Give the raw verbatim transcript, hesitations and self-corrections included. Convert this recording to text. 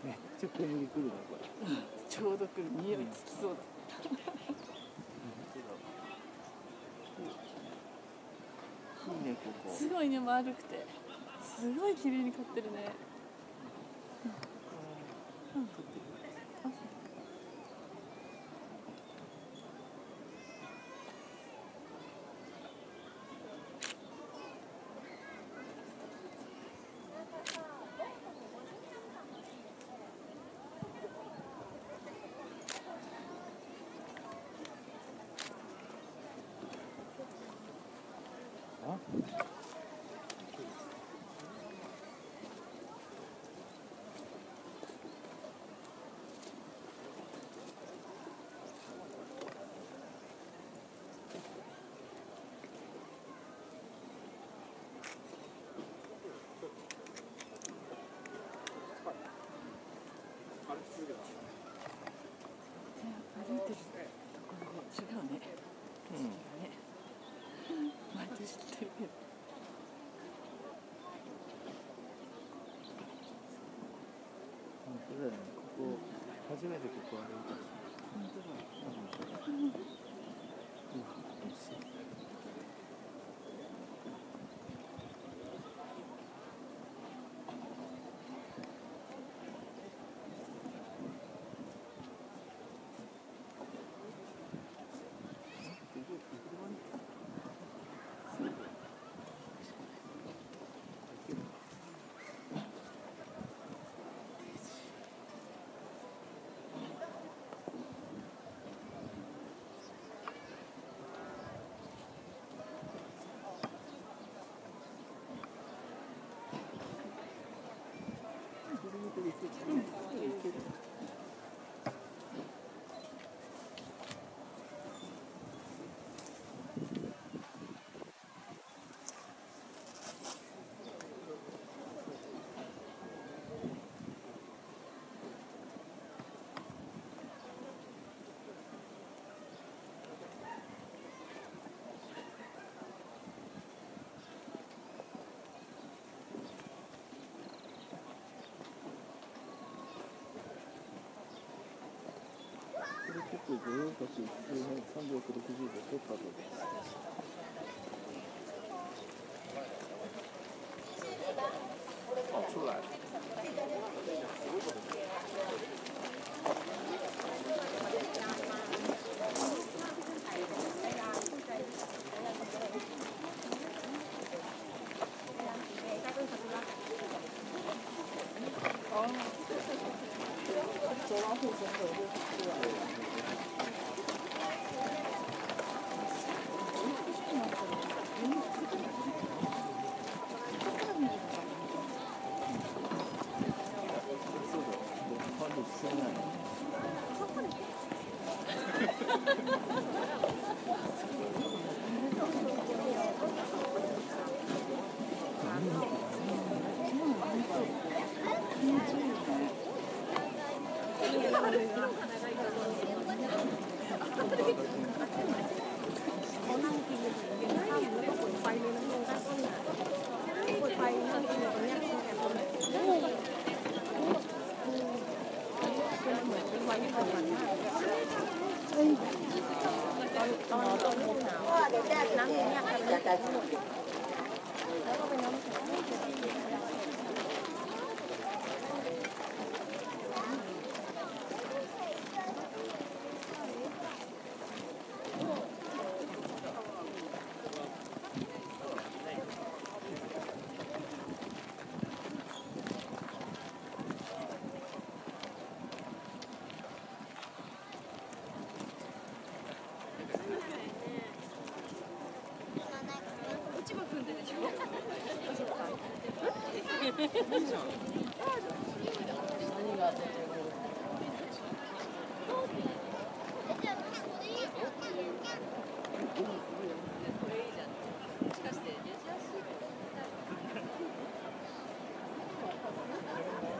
めっちゃ小麦くるなこれ。 ちょうどくる、匂いつきそうだ。 いいねここ。 すごいね、丸くてすごい綺麗に買ってるね。うん、うん、撮ってる。あ、 あ？ 歩いてるところが違うね。 うん。 ね。毎年来てるけど。 本当だよね。ここ初めてここ歩いた。 本当だ。 うん。うん。美味しい。これ結構御用達周辺さんびゃくろくじゅうど撮ったとです。哦，出来了。 哦，走廊护城河就出来了。 こ